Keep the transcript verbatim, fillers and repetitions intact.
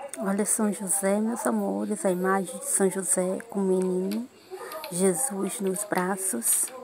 Olha São José, meus amores, a imagem de São José com o menino Jesus nos braços.